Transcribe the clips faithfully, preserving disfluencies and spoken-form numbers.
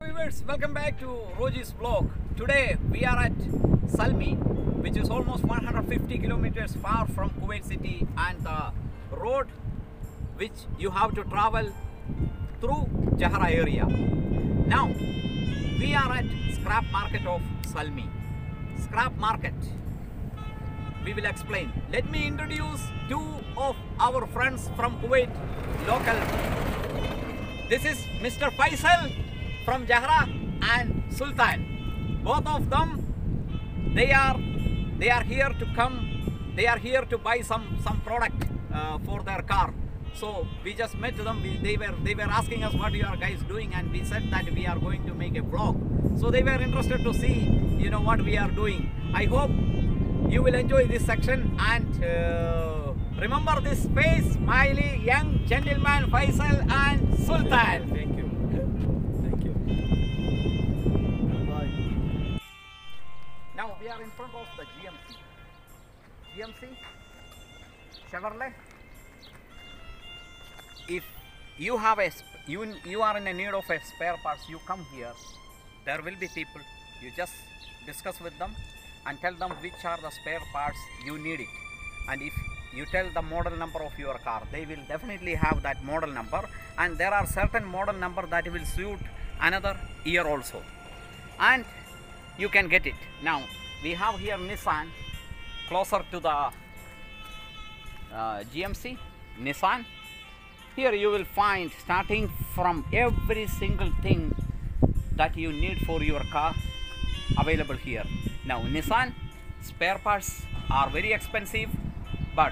Viewers, welcome back to Roji's vlog. Today we are at Salmi, which is almost one hundred fifty kilometers far from Kuwait City, and the road which you have to travel through Jahra area. Now we are at scrap market of Salmi. Scrap market. We will explain. Let me introduce two of our friends from Kuwait, local. This is Mister Faisal from Jahra and Sultan. Both of them, they are they are here to come. They are here to buy some some product uh, for their car. So we just met them. We, they were they were asking us what you are guys doing, and we said that we are going to make a vlog. So they were interested to see you know what we are doing. I hope you will enjoy this section, and uh, remember this face, smiley young gentleman Faisal and Sultan. Thank you. Thank you. Bye. Now we are in front of the G M C. G M C, Chevrolet. If you have a sp- you you are in a need of a spare parts, you come here. There will be people. You just discuss with them and tell them which are the spare parts you need it. And if you tell the model number of your car, they will definitely have that model number. And there are certain model number that will suit another year also. And you can get it. Now we have here Nissan closer to the uh, G M C, Nissan. Here you will find starting from every single thing that you need for your car available here. Now Nissan spare parts are very expensive, but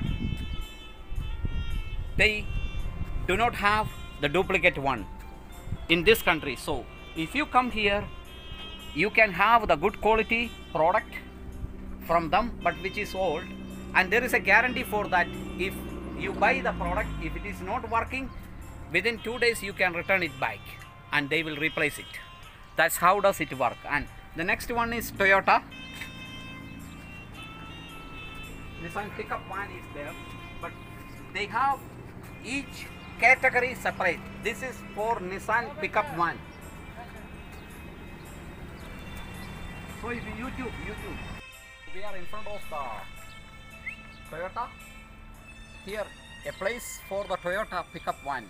they do not have the duplicate one in this country. So if you come here, you can have the good quality product from them, but which is old, and there is a guarantee for that. If you buy the product, if it is not working, within two days you can return it back and they will replace it. That's how does it work. And the next one is Toyota. Nissan pickup van is there, but they have each category separate. This is for Nissan pickup van. So if you YouTube, YouTube. We are in front of the Toyota. Here, a place for the Toyota pickup van.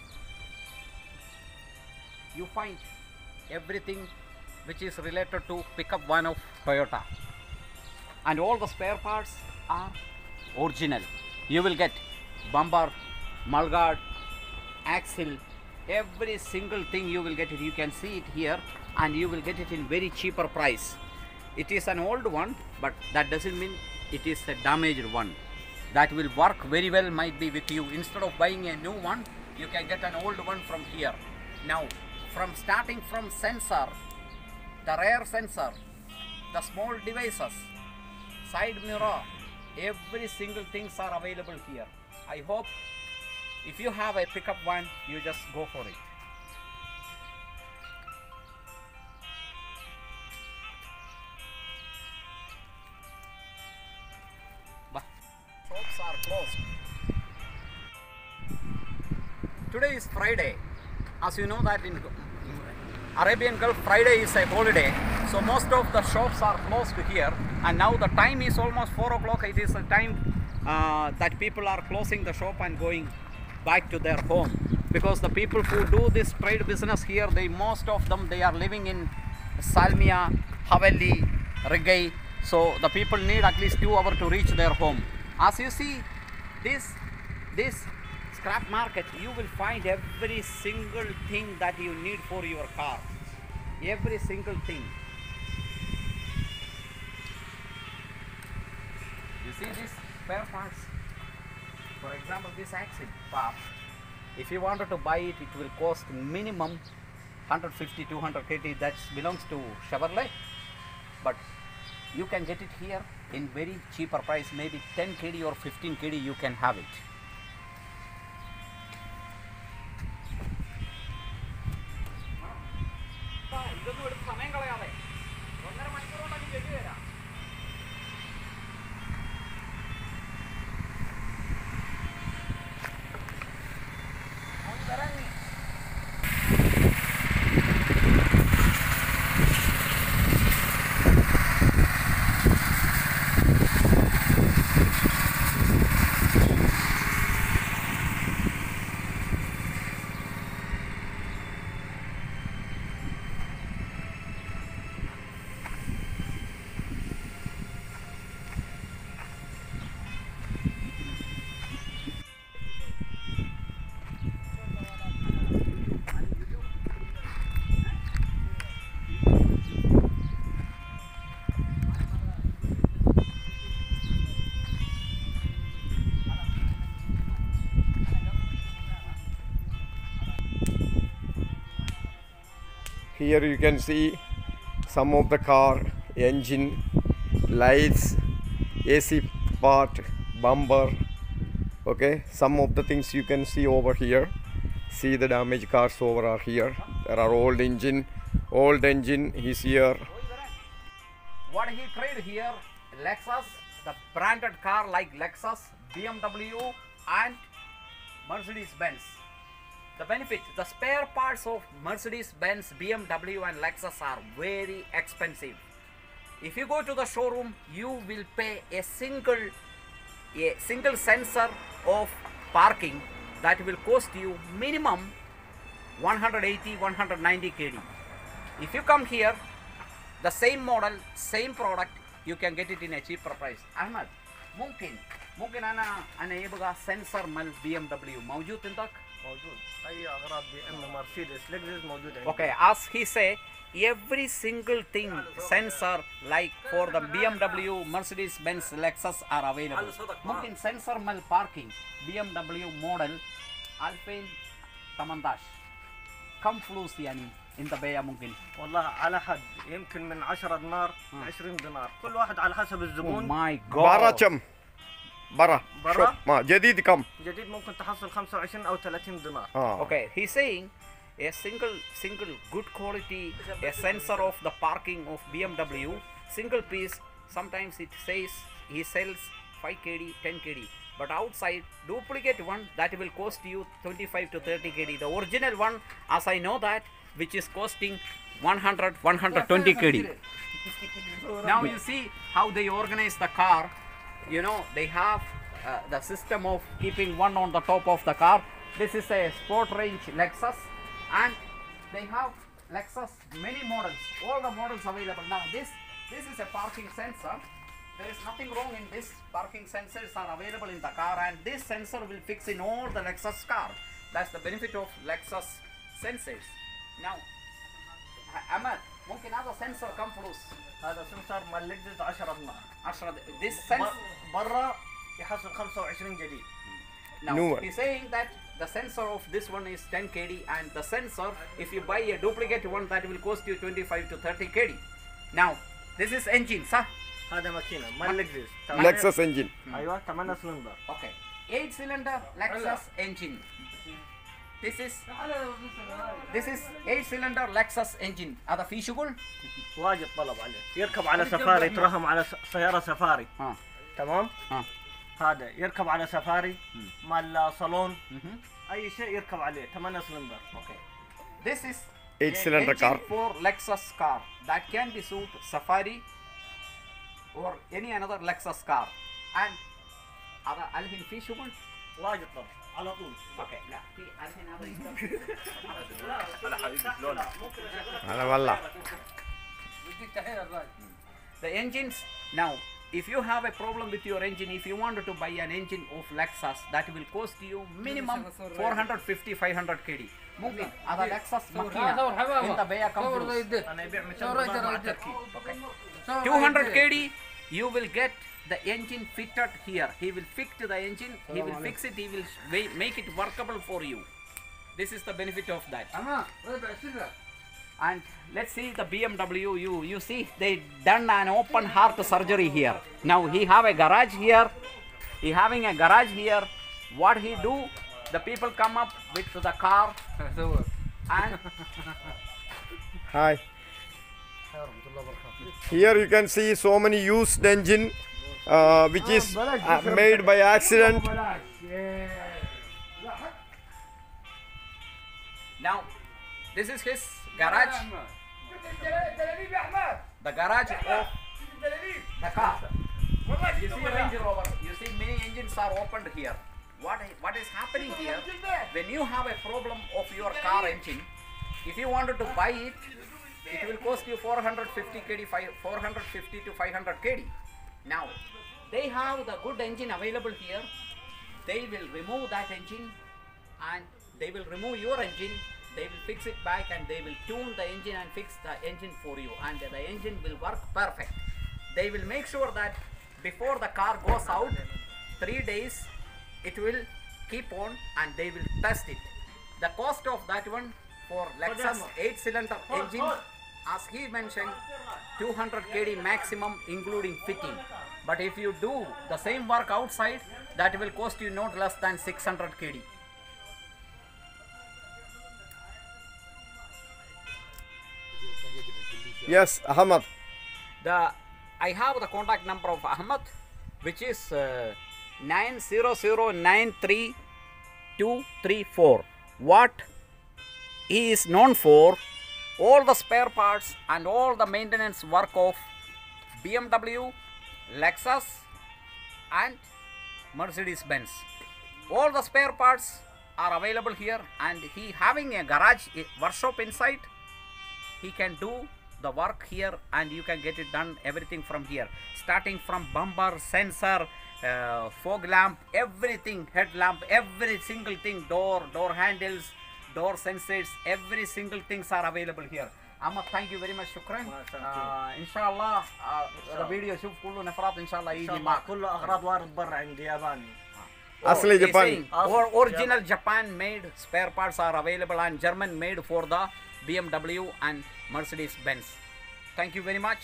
You find everything which is related to pickup van of Toyota, and all the spare parts are original. You will get bumper, mudguard, axle, every single thing you will get it. You can see it here, and you will get it in very cheaper price. It is an old one, but that doesn't mean it is a damaged one. That will work very well, might be with you. Instead of buying a new one, you can get an old one from here. Now, from starting from sensor, the rear sensor, the small devices, side mirror, every single things are available here. I hope if you have a pickup van, you just go for it. But shops are closed. Today is Friday. As you know that in Arabian Gulf, Friday is a holiday, so most of the shops are closed here. And now the time is almost four o'clock. It is a time uh, that people are closing the shop and going back to their home, because the people who do this trade business here, they most of them they are living in Salmiya, Haveli, Regai. So the people need at least two hours to reach their home. As you see, this this scrap market, you will find every single thing that you need for your car. Every single thing. You see this spare parts. For example, this axle part. If you wanted to buy it, it will cost minimum one fifty to two hundred kilograms. That belongs to Chevrolet. But you can get it here in very cheaper price. Maybe ten kilograms or fifteen kilograms you can have it. ഇതൊന്നും എടുത്ത് സമയം കളയാതെ ഒന്നര മണിക്കൂർ കൊണ്ടൊക്കെ ചെയ്തു തരാം. Here you can see some of the car, engine, lights, A C part, bumper. Okay, some of the things you can see over here. See the damaged cars over are here. There are old engine, old engine is here. What he tried here, Lexus, the branded car like Lexus, B M W and Mercedes-Benz. The benefit, the spare parts of Mercedes-Benz, B M W and Lexus are very expensive. If you go to the showroom, you will pay a single, a single sensor of parking that will cost you minimum one hundred eighty, one hundred ninety K D. If you come here, the same model, same product, you can get it in a cheaper price. Ahmad, ممكن ممكن أنا أنا يبغى سنسر مال بي إم دبليو موجود عندك؟ موجود. أي أغراض بي إم مرسيدس لكزس موجود عندي. Okay, as he say, every single thing sensor like for the B M W, Mercedes Benz, Lexus are available. ممكن sensor مال parking B M W model ألفين وثمانية عشر كم فلوس يعني انت بيع ممكن؟ والله على حد يمكن من عشرة دينار ل عشرين دينار، كل واحد على حسب الزبون. ماي جاد. برا كم؟ برا برا ما جديد كم؟ جديد ممكن تحصل خمسة وعشرين أو ثلاثين دينار. آه. Okay, he's saying a single single good quality a sensor of the parking of B M W single piece. Sometimes it says he sells five K D, ten K D. But outside duplicate one that will cost you twenty-five to thirty K D. The original one, as I know that, which is costing one hundred, one hundred twenty K D. Now you see how they organize the car. You know, they have uh, the system of keeping one on the top of the car. This is a sport range Lexus, and they have Lexus many models, all the models available. Now this this is a parking sensor. There is nothing wrong in this. Parking sensors are available in the car, and this sensor will fix in all the Lexus car. That's the benefit of Lexus sensors. Now, Ahmad, ممكن هذا سنسر كم فلوس؟ هذا سنسر مال لكزس عشرة دينار. عشرة. This sensor برا يحصل خمسة وعشرين جديد. Now No. he's saying that the sensor of this one is ten K D, and the sensor, if you buy a duplicate one, that will cost you twenty-five to thirty K D. Now, this is engine, sir. هذا ماكينة مال لكزس. Lexus engine. أيوة ثمانية سلندر. Okay, eight cylinder Lexus engine. This is this is eight cylinder Lexus engine. هذا فيه شغل؟ واجد طلب عليه. يركب على سفاري، ترهم على س- سيارة سفاري. ها تمام؟ ها. هذا يركب على سفاري مال صالون اي شيء يركب عليه ثمانية سلندر. Okay. This is Eight a cylinder engine car. for Lexus car that can be suit Safari or any another Lexus car. And هذا الحين في شغل؟ واجد طلب على طول. اوكي لا في الحين هذا هلا والله. The engines now, if you have a problem with your engine, if you wanted to buy an engine of Lexus, that will cost you minimum four hundred fifty, five hundred K D. ممكن هذا Lexus ماكينة انت بيع كم فلوس؟ انا يبيع مئتين دولار مع التركيب. Okay. two hundred K D, you will get the engine fitted here. He will fix the engine, he will fix it, he will ma- make it workable for you. This is the benefit of that. And let's see the B M W. You you see they done an open heart surgery here. Now he have a garage here. He having a garage here. What he do? The people come up with the car and Hi. Here you can see so many used engine uh, which is uh, made by accident. now this is his garage. The garage of the car. You see Range Rover. You see many engines are opened here. What what is happening here? When you have a problem of your car engine, if you wanted to buy it, it will cost you four hundred fifty K D, four hundred fifty to five hundred K D. Now they have the good engine available here. They will remove that engine and they will remove your engine. They will fix it back and they will tune the engine and fix the engine for you, and the engine will work perfect. They will make sure that before the car goes out, three days it will keep on and they will test it. The cost of that one for Lexus eight cylinder engine, as he mentioned, two hundred K D maximum including fitting. But if you do the same work outside, that will cost you not less than six hundred K D. Yes, Ahmad. The I have the contact number of Ahmad, which is uh, nine zero zero nine three two three four. What he is known for, all the spare parts and all the maintenance work of B M W, Lexus and Mercedes-Benz. All the spare parts are available here, and he having a garage a workshop inside. He can do the work here, and you can get it done everything from here, starting from bumper, sensor, uh, fog lamp, everything, headlamp, every single thing, door, door handles, door sensors, every single things are available here. Ahmad, thank you very much, shukran. Uh, inshallah, uh, the video شوف كله نفرات إن شاء الله يجي معك. كله اغراض وارد برا عندي ياباني. Asli He's Japan. saying, or original Japan made spare parts are available, and German made for the B M W and Mercedes-Benz. Thank you very much.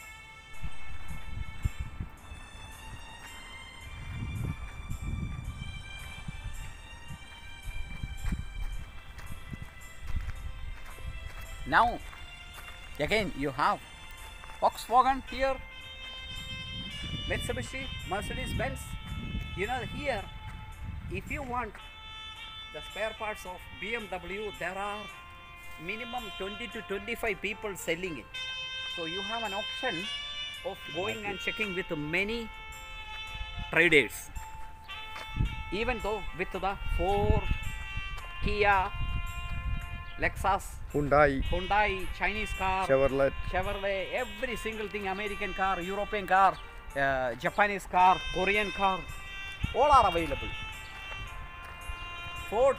Now, again you have Volkswagen here, Mitsubishi, Mercedes-Benz. You know, here, if you want the spare parts of B M W, there are minimum twenty to twenty-five people selling it. So you have an option of going and checking with many traders. Even though with the Ford, Kia, Lexus, Hyundai, Hyundai, Chinese car, Chevrolet. Chevrolet, every single thing, American car, European car, uh, Japanese car, Korean car, all are available. Ford,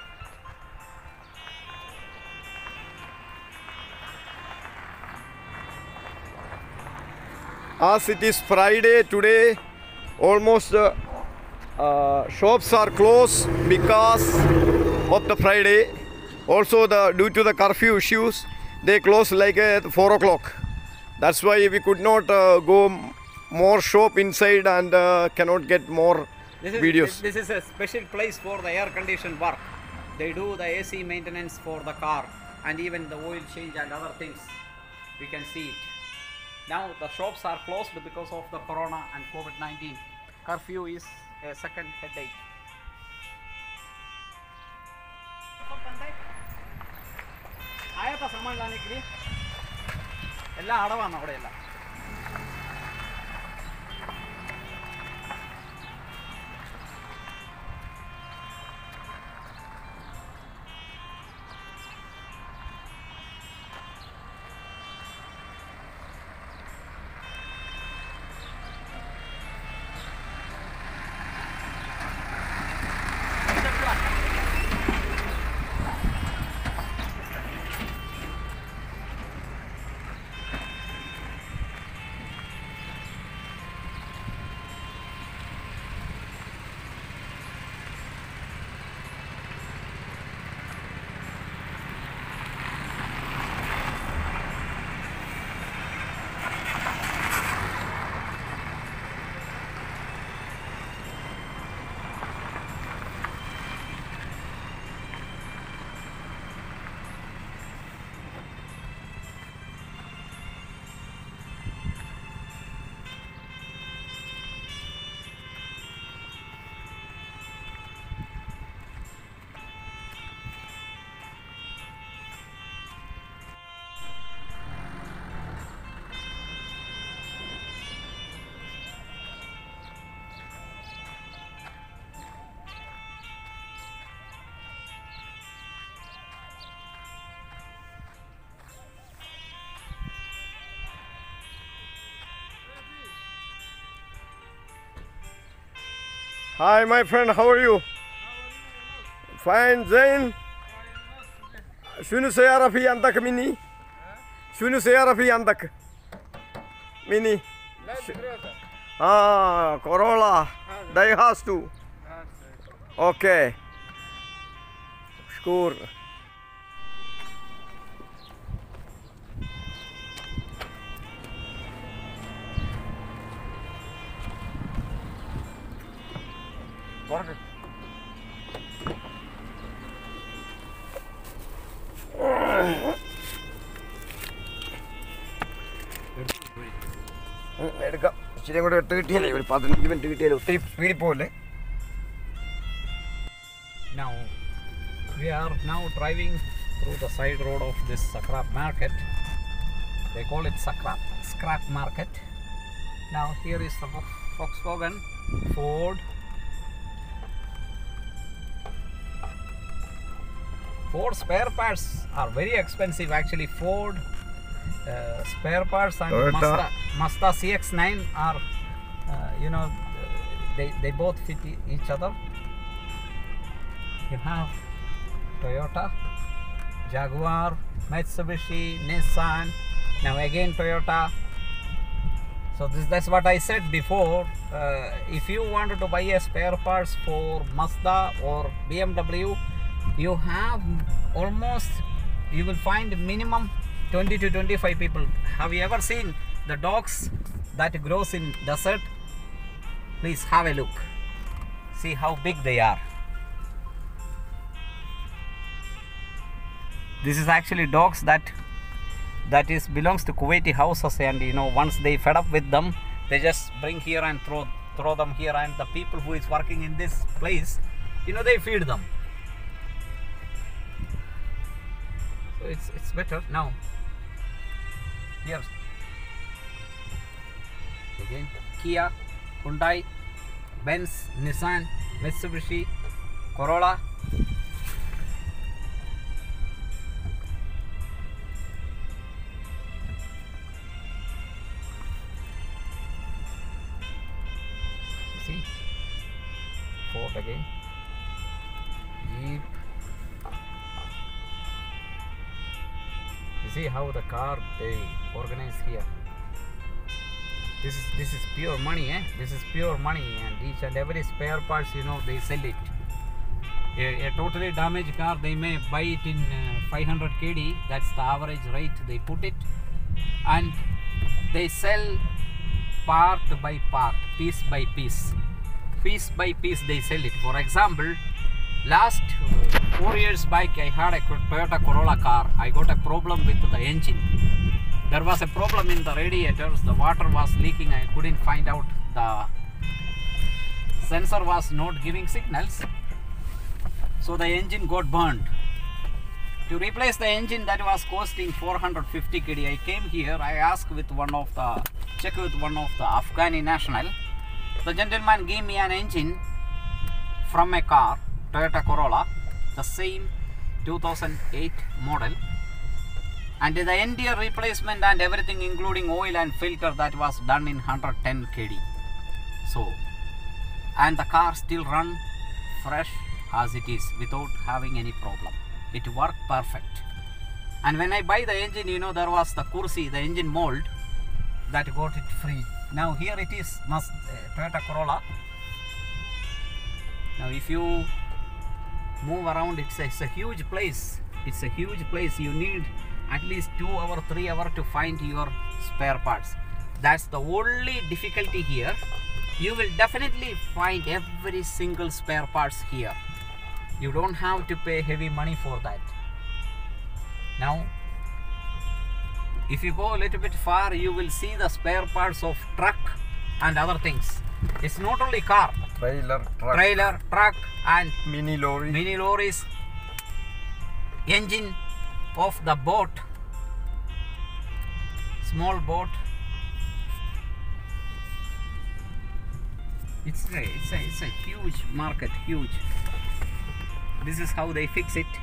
As it is Friday today, almost uh, uh, shops are closed because of the Friday. Also, the due to the curfew issues, they close like at four o'clock. That's why we could not uh, go m- more shop inside and uh, cannot get more this is, videos. This is a special place for the air conditioned work. They do the A C maintenance for the car, and even the oil change and other things. We can see it. Now the shops are closed because of the corona and COVID nineteen. Curfew is a second headache. आया था सामान लाने के लिए एल्ला अड़वान अवड़े एल्ला Hi, my friend, how are you? Fine, Zain. شنو سيارة في عندك مني؟ شنو سيارة في عندك؟ مني؟ آه كورولا دايهاستو. أوكي. مشكور. എടുക്കാം. ഇച്ചിരി കൂടെ ഇട്ട് കിട്ടിയാലേ ഒരു പതിനഞ്ച് മിനിറ്റ് കിട്ടിയാലേ ഒത്തിരി സ്പീഡിൽ പോകല്ലേ. Now we are now driving through the side road of this scrap market. They call it scrap scrap market. Now here is the Volkswagen, Ford. Ford spare parts are very expensive actually. Ford uh, spare parts and Toyota. Mazda, Mazda C X nine are uh, you know they, they both fit e- each other. You have Toyota, Jaguar, Mitsubishi, Nissan, now again Toyota. So this that's what I said before. Uh, if you wanted to buy a spare parts for Mazda or B M W, you have almost, you will find minimum twenty to twenty-five people. Have you ever seen the dogs that grows in desert? Please have a look. See how big they are. This is actually dogs that that is belongs to Kuwaiti houses, and you know once they fed up with them, they just bring here and throw throw them here, and the people who is working in this place, you know, they feed them. So it's it's better now. Here again Kia, Hyundai, Benz, Nissan, Mitsubishi, Corolla. See, Ford again, Jeep. You see how the car they organize here. This is this is pure money, eh? This is pure money, and each and every spare parts, you know, they sell it. A, a totally damaged car, they may buy it in uh, five hundred K D. That's the average rate they put it, and they sell part by part, piece by piece, piece by piece. They sell it. For example, last four years back, I had a Toyota Corolla car. I got a problem with the engine. There was a problem in the radiators. The water was leaking. I couldn't find out. The sensor was not giving signals. So the engine got burned. To replace the engine, that was costing four hundred fifty K D. I came here. I asked with one of the check with one of the Afghani national. The gentleman gave me an engine from a car, Toyota Corolla, the same two thousand eight model, and the entire replacement and everything, including oil and filter, that was done in one hundred ten K D. So, and the car still run fresh as it is without having any problem. It worked perfect. And when I buy the engine, you know, there was the kursi, the engine mold, that got it free. Now here it is, must uh, Toyota Corolla. Now if you move around, it's a, it's a huge place. It's a huge place. You need at least two hour, three hour to find your spare parts. That's the only difficulty here. You will definitely find every single spare parts here. You don't have to pay heavy money for that. Now, if you go a little bit far, you will see the spare parts of truck and other things. It's not only car, Trailer, truck, trailer, truck, and mini lorry. mini lorries, engine of the boat, small boat. It's a, it's a, it's a huge market, huge. This is how they fix it.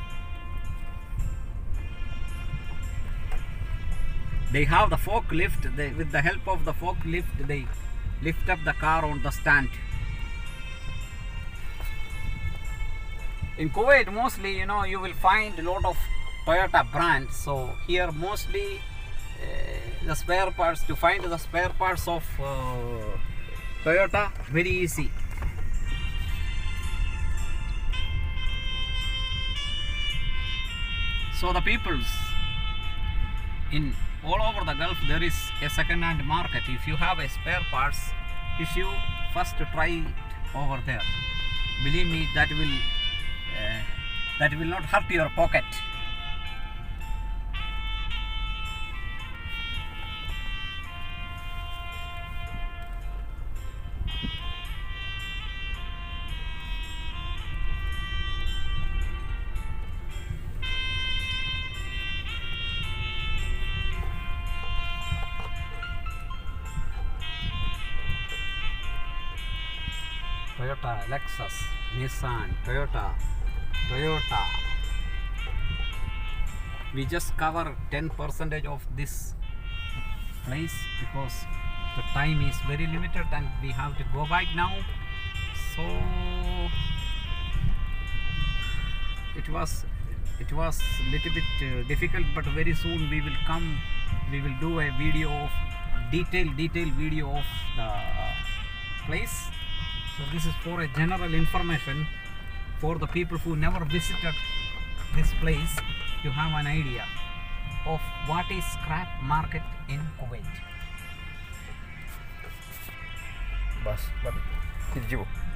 They have the forklift. They, with the help of the forklift, they lift up the car on the stand. In Kuwait, mostly, you know, you will find a lot of Toyota brands. So here, mostly uh, the spare parts, to find the spare parts of uh, Toyota, very easy. So the peoples in all over the Gulf, there is a second-hand market. If you have a spare parts, if you first try it over there, believe me, that will uh, that will not hurt your pocket. Toyota, Lexus, Nissan, Toyota, Toyota. We just cover ten percent of this place because the time is very limited and we have to go back now. So it was it was little bit uh, difficult, but very soon we will come. We will do a video of detailed detailed video of the place. So this is for a general information for the people who never visited this place, to have an idea of what is scrap market in Kuwait. Bas, bas. Tirijibuk.